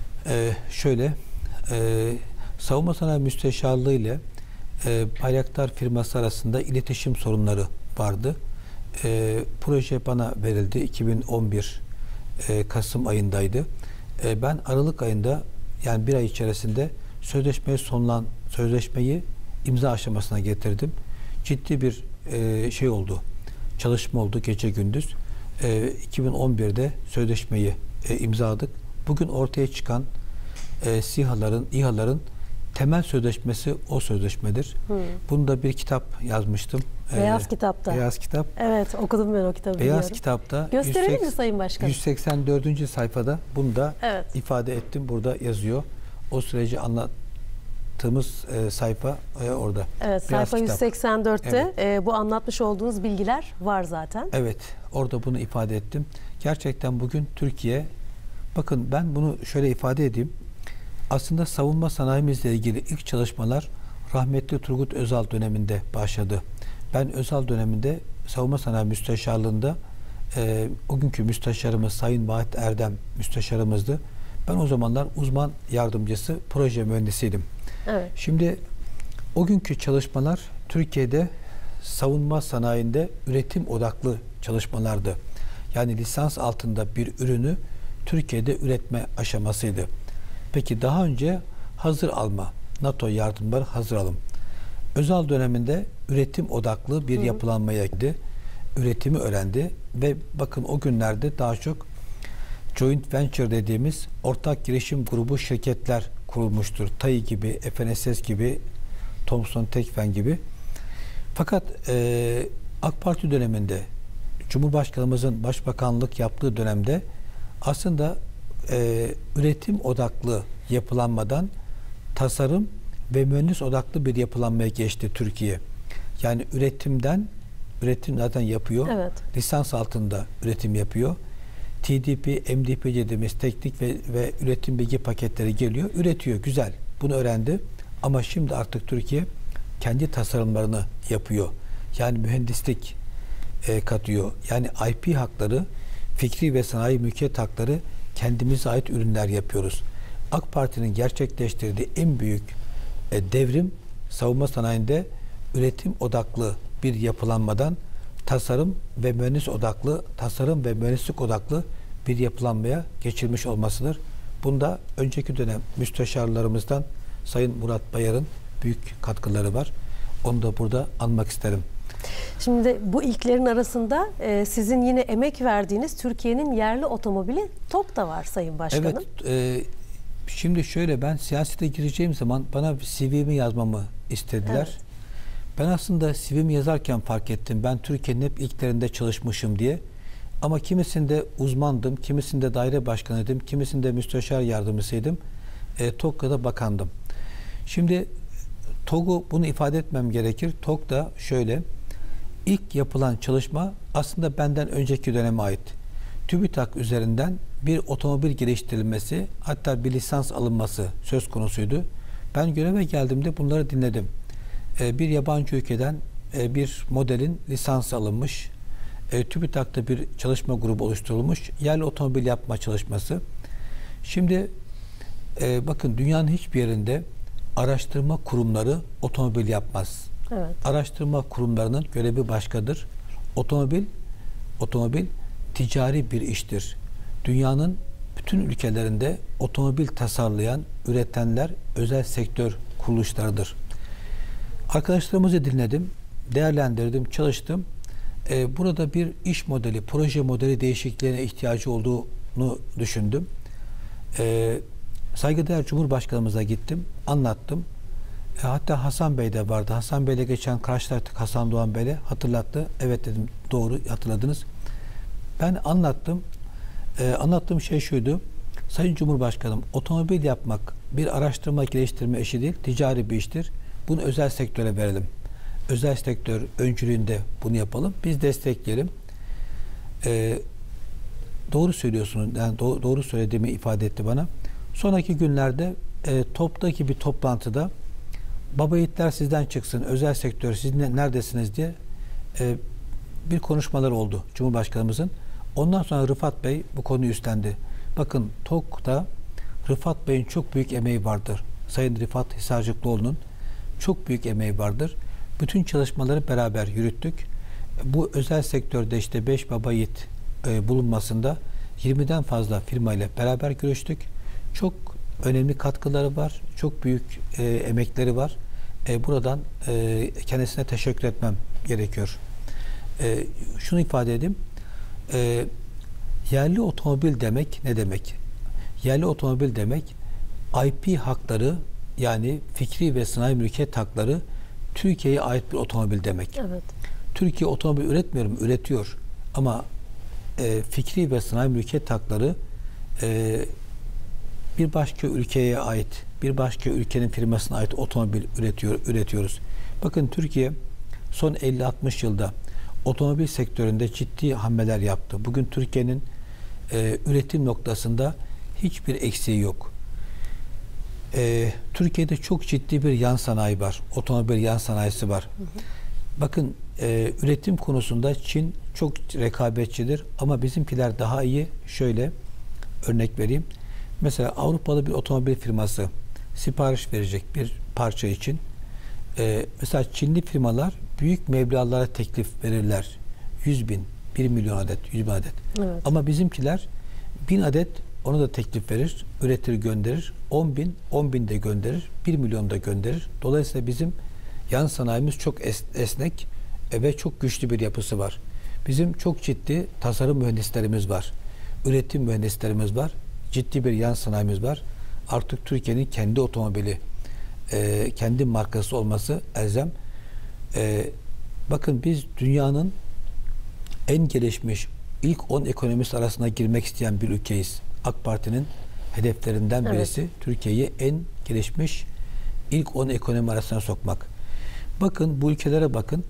Savunma Sanayi Müsteşarlığı ile Bayraktar firması arasında iletişim sorunları vardı. Proje bana verildi. 2011 Kasım ayındaydı. Ben Aralık ayında, yani bir ay içerisinde sözleşmeyi imza aşamasına getirdim. Ciddi bir oldu. Çalışma oldu gece gündüz. 2011'de sözleşmeyi imzaladık. Bugün ortaya çıkan İHA'ların temel sözleşmesi o sözleşmedir. Bunu da bir kitap yazmıştım. Beyaz Kitap'ta. Beyaz Kitap. Evet, okudum ben o kitabı. Beyaz biliyorum. Kitap'ta gösterelim mi Sayın Başkanım? 184. sayfada bunu da ifade ettim. Burada yazıyor. O süreci anlattığımız sayfa orada. Evet, Biraz sayfa kitap. 184'te Evet. bu anlatmış olduğunuz bilgiler var zaten. Evet, orada bunu ifade ettim. Gerçekten bugün Türkiye, bakın ben bunu şöyle ifade edeyim. Aslında savunma sanayimizle ilgili ilk çalışmalar rahmetli Turgut Özal döneminde başladı. Ben Özal döneminde savunma sanayi müsteşarlığında o günkü müsteşarımız Sayın Vahit Erdem müsteşarımızdı. Ben o zamanlar uzman yardımcısı, proje mühendisiydim. Evet. Şimdi o günkü çalışmalar Türkiye'de savunma sanayinde üretim odaklı çalışmalardı. Yani lisans altında bir ürünü Türkiye'de üretme aşamasıydı. Peki daha önce hazır alma, NATO yardımları hazır alım. Özal döneminde üretim odaklı bir yapılanmaya gitti. Üretimi öğrendi ve bakın o günlerde daha çok joint venture dediğimiz ortak girişim grubu şirketler kurulmuştur. TAİ gibi, FNSS gibi, Thomson Tekfen gibi. Fakat AK Parti döneminde Cumhurbaşkanımızın başbakanlık yaptığı dönemde aslında üretim odaklı yapılanmadan tasarım ve mühendis odaklı bir yapılanmaya geçti Türkiye. Yani üretim zaten yapıyor. Evet. Lisans altında üretim yapıyor. TDP, MDP dediğimiz teknik ve üretim bilgi paketleri geliyor. Üretiyor. Güzel. Bunu öğrendi. Ama şimdi artık Türkiye kendi tasarımlarını yapıyor. Yani mühendislik katıyor. Yani IP hakları, fikri ve sanayi mülkiyet hakları kendimize ait ürünler yapıyoruz. AK Parti'nin gerçekleştirdiği en büyük devrim savunma sanayinde üretim odaklı bir yapılanmadan tasarım ve mühendislik odaklı bir yapılanmaya geçilmiş olmasıdır. Bunda önceki dönem müsteşarlarımızdan Sayın Murat Bayar'ın büyük katkıları var. Onu da burada anmak isterim. Şimdi bu ilklerin arasında sizin yine emek verdiğiniz Türkiye'nin yerli otomobili TOG da var Sayın Başkanım. Evet. Şimdi şöyle, ben siyasete gireceğim zaman bana CV'mi yazmamı istediler. Evet. Ben aslında CV'mi yazarken fark ettim. Ben Türkiye'nin hep ilklerinde çalışmışım diye. Ama kimisinde uzmandım, kimisinde daire başkanıydım, kimisinde müsteşar yardımcısıydım. TOG'da bakandım. Şimdi TOG'u bunu ifade etmem gerekir. TOG da şöyle, ilk yapılan çalışma aslında benden önceki döneme ait. TÜBİTAK üzerinden bir otomobil geliştirilmesi, hatta bir lisans alınması söz konusuydu. Ben göreve geldiğimde bunları dinledim. Bir yabancı ülkeden bir modelin lisansı alınmış. TÜBİTAK'ta bir çalışma grubu oluşturulmuş. Yerli otomobil yapma çalışması. Şimdi bakın, dünyanın hiçbir yerinde araştırma kurumları otomobil yapmaz. Evet. Araştırma kurumlarının görevi başkadır. Otomobil ticari bir iştir. Dünyanın bütün ülkelerinde otomobil tasarlayan, üretenler özel sektör kuruluşlarıdır. Arkadaşlarımızı dinledim, değerlendirdim, çalıştım. Burada bir iş modeli, proje modeli değişikliğine ihtiyacı olduğunu düşündüm. Saygıdeğer Cumhurbaşkanımıza gittim, anlattım. Hatta Hasan Bey de vardı. Hasan Bey'le geçen karşılaştık, Hasan Doğan Bey'le hatırlattı. Evet dedim, doğru hatırladınız. Ben anlattım. Anlattığım şey şuydu. Sayın Cumhurbaşkanım, otomobil yapmak bir araştırma geliştirme işi değil, ticari bir iştir. Bunu özel sektöre verelim. Özel sektör öncülüğünde bunu yapalım. Biz destekleyelim. Doğru söylüyorsunuz. Yani doğru söylediğimi ifade etti bana. Sonraki günlerde TOP'taki bir toplantıda baba yiğitler sizden çıksın, özel sektör siz neredesiniz diye bir konuşmalar oldu Cumhurbaşkanımızın. Ondan sonra Rıfat Bey bu konuyu üstlendi. Bakın, TOG'da Rıfat Bey'in çok büyük emeği vardır. Sayın Rıfat Hisarcıklıoğlu'nun çok büyük emeği vardır. Bütün çalışmaları beraber yürüttük. Bu özel sektörde işte 5 baba yiğit bulunmasında 20'den fazla firmayla beraber görüştük. Çok önemli katkıları var. Çok büyük emekleri var. Buradan kendisine teşekkür etmem gerekiyor. Şunu ifade edeyim. Yerli otomobil demek ne demek? Yerli otomobil demek IP hakları, yani fikri ve sanayi mülkiyet hakları Türkiye'ye ait bir otomobil demek. Evet. Türkiye otomobil üretmiyorum, üretiyor. Ama fikri ve sanayi mülkiyet hakları bir başka ülkeye ait bir başka ülkenin firmasına ait otomobil üretiyoruz. Bakın Türkiye son 50-60 yılda otomobil sektöründe ciddi hamleler yaptı. Bugün Türkiye'nin üretim noktasında hiçbir eksiği yok. Türkiye'de çok ciddi bir yan sanayi var. Otomobil yan sanayisi var. Hı hı. Bakın üretim konusunda Çin çok rekabetçidir ama bizimkiler daha iyi. Şöyle örnek vereyim. Mesela Avrupalı bir otomobil firması sipariş verecek bir parça için. Mesela Çinli firmalar büyük meblağlara teklif verirler. 100 bin, 1 milyon adet, 100 bin adet. Evet. Ama bizimkiler 1000 adet onu da teklif verir, üretir gönderir. 10 bin, 10 bin de gönderir, 1 milyon da gönderir. Dolayısıyla bizim yan sanayimiz çok esnek ve çok güçlü bir yapısı var. Bizim çok ciddi tasarım mühendislerimiz var. Üretim mühendislerimiz var. Ciddi bir yan sanayimiz var. Artık Türkiye'nin kendi otomobili, kendi markası olması elzem. Bakın biz dünyanın en gelişmiş ilk 10 ekonomisi arasına girmek isteyen bir ülkeyiz. AK Parti'nin hedeflerinden birisi Türkiye'yi en gelişmiş ilk 10 ekonomi arasına sokmak. Bakın bu ülkelere bakın.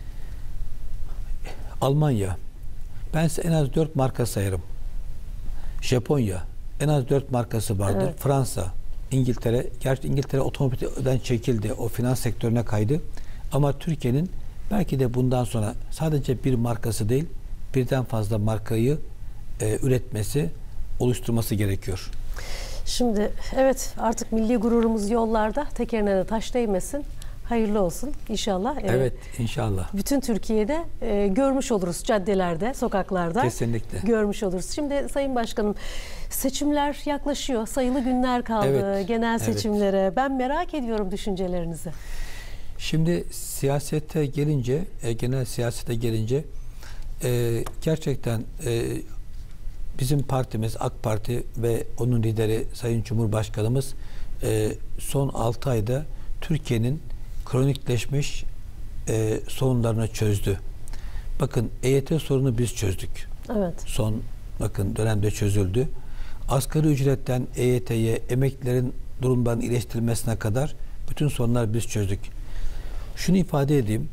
Almanya. Ben size en az 4 marka sayarım. Japonya. En az 4 markası vardır. Evet. Fransa, İngiltere. Gerçi İngiltere otomobilden çekildi. O finans sektörüne kaydı. Ama Türkiye'nin belki de bundan sonra sadece bir markası değil, birden fazla markayı üretmesi, oluşturması gerekiyor. Şimdi evet, artık milli gururumuz yollarda. Tekerine de taş değmesin. Hayırlı olsun inşallah. Evet, inşallah. Bütün Türkiye'de görmüş oluruz, caddelerde, sokaklarda. Kesinlikle. Görmüş oluruz. Şimdi Sayın Başkanım, seçimler yaklaşıyor. Sayılı günler kaldı genel seçimlere. Evet. Ben merak ediyorum düşüncelerinizi. Şimdi siyasete gelince, genel siyasete gelince gerçekten bizim partimiz AK Parti ve onun lideri Sayın Cumhurbaşkanımız son 6 ayda Türkiye'nin kronikleşmiş sorunlarını çözdü. Bakın EYT sorunu biz çözdük. Evet. Son dönemde çözüldü. Asgari ücretten EYT'ye, emeklilerin durumlarının iyileştirilmesine kadar bütün sorunlar biz çözdük. Şunu ifade edeyim.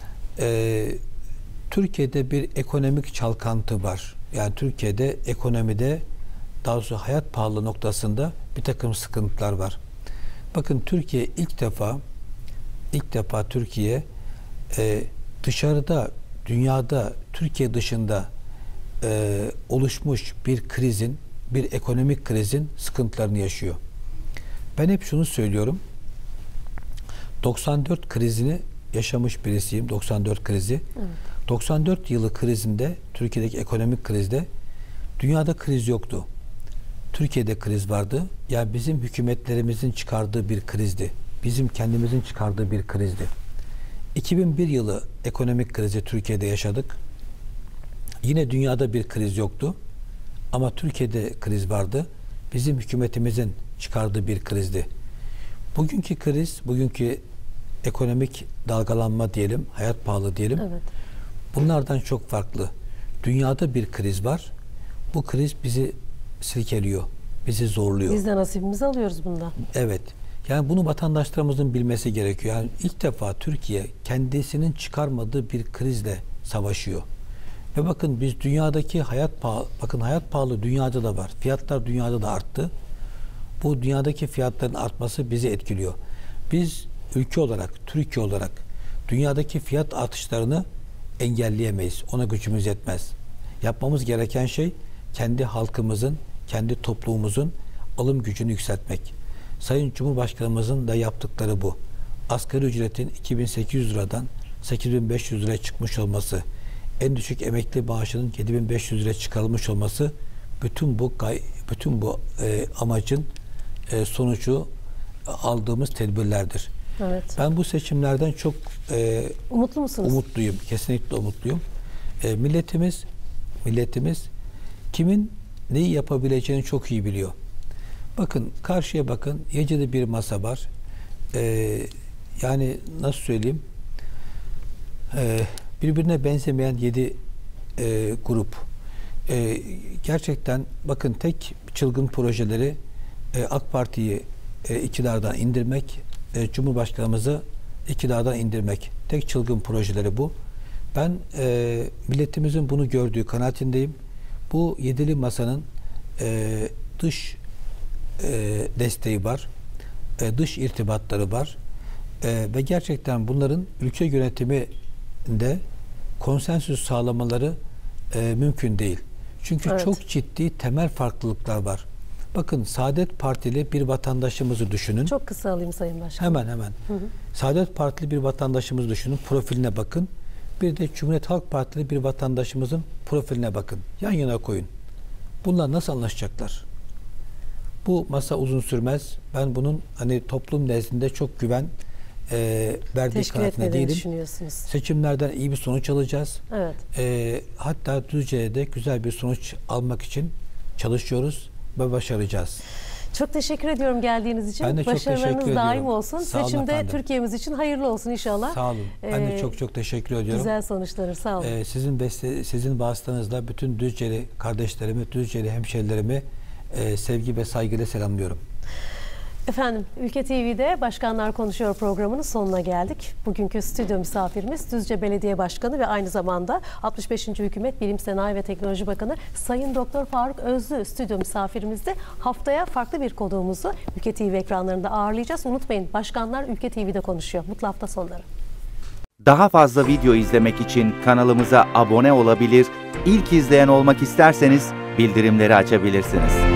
Türkiye'de bir ekonomik çalkantı var. Yani Türkiye'de ekonomide, daha doğrusu hayat pahalı noktasında bir takım sıkıntılar var. Bakın Türkiye ilk defa Türkiye dışarıda, dünyada, Türkiye dışında oluşmuş bir krizin, bir ekonomik krizin sıkıntılarını yaşıyor. Ben hep şunu söylüyorum. 94 krizini yaşamış birisiyim. 94 krizi. Evet. 94 yılı krizinde, Türkiye'deki ekonomik krizde dünyada kriz yoktu. Türkiye'de kriz vardı. Yani bizim hükümetlerimizin çıkardığı bir krizdi. Bizim kendimizin çıkardığı bir krizdi. 2001 yılı ekonomik krizi Türkiye'de yaşadık. Yine dünyada bir kriz yoktu. Ama Türkiye'de kriz vardı. Bizim hükümetimizin çıkardığı bir krizdi. Bugünkü kriz, bugünkü ekonomik dalgalanma diyelim, hayat pahalı diyelim. Evet. Bunlardan çok farklı. Dünyada bir kriz var. Bu kriz bizi silkeliyor, bizi zorluyor. Biz de nasibimizi alıyoruz bundan. Evet. Yani bunu vatandaşlarımızın bilmesi gerekiyor. Yani ilk defa Türkiye kendisinin çıkarmadığı bir krizle savaşıyor. Ve bakın biz dünyadaki hayat pahalı dünyada da var. Fiyatlar dünyada da arttı. Bu dünyadaki fiyatların artması bizi etkiliyor. Biz ülke olarak, Türkiye olarak dünyadaki fiyat artışlarını engelleyemeyiz. Ona gücümüz yetmez. Yapmamız gereken şey kendi halkımızın, kendi toplumumuzun alım gücünü yükseltmek. Sayın Cumhurbaşkanımızın da yaptıkları bu. Asgari ücretin 2800 liradan 8500 liraya çıkmış olması, en düşük emekli maaşının 7500 liraya çıkarılmış olması, bütün bu amacın sonucu bağladığımız tedbirlerdir. Evet. Ben bu seçimlerden çok umutlu musunuz? Umutluyum. Kesinlikle umutluyum. Milletimiz kimin neyi yapabileceğini çok iyi biliyor. Bakın karşıya bakın. Yecide bir masa var. Yani nasıl söyleyeyim? Birbirine benzemeyen 7 grup. Gerçekten bakın tek çılgın projeleri AK Parti'yi iktidardan indirmek, Cumhurbaşkanımızı iktidardan indirmek. Tek çılgın projeleri bu. Ben milletimizin bunu gördüğü kanaatindeyim. Bu yedili masanın dış desteği var, dış irtibatları var ve gerçekten bunların ülke yönetiminde konsensüs sağlamaları mümkün değil. Çünkü evet, çok ciddi temel farklılıklar var. Bakın, Saadet Partili bir vatandaşımızı düşünün. Çok kısa alayım Sayın Başkanım. Hemen. Hı hı. Saadet Partili bir vatandaşımızı düşünün, profiline bakın. Bir de Cumhuriyet Halk Partili bir vatandaşımızın profiline bakın. Yan yana koyun. Bunlar nasıl anlaşacaklar? Bu masa uzun sürmez. Ben bunun hani toplum nezdinde çok güven verdiği kanaatine değilim. Düşünüyorsunuz? Seçimlerden iyi bir sonuç alacağız. Evet. Hatta Düzce'de güzel bir sonuç almak için çalışıyoruz ve başaracağız. Çok teşekkür ediyorum geldiğiniz için. Ben de çok teşekkür ediyorum. Daim olsun. Sağ olun Seçimde efendim. Türkiye'miz için hayırlı olsun inşallah. Sağ olun. Ben de çok teşekkür ediyorum. Güzel sonuçlanır. Sağ olun. Sizin vasıtanızla bütün Düzceli kardeşlerimi, Düzceli hemşerilerimi sevgi ve saygıyla selamlıyorum. Efendim, Ülke TV'de Başkanlar Konuşuyor programının sonuna geldik. Bugünkü stüdyo misafirimiz Düzce Belediye Başkanı ve aynı zamanda 65. Hükümet Bilim, Sanayi ve Teknoloji Bakanı Sayın Doktor Faruk Özlü stüdyo misafirimizdi. Haftaya farklı bir konuğumuzu Ülke TV ekranlarında ağırlayacağız. Unutmayın, Başkanlar Ülke TV'de konuşuyor. Mutlu hafta sonları. Daha fazla video izlemek için kanalımıza abone olabilir, İlk izleyen olmak isterseniz bildirimleri açabilirsiniz.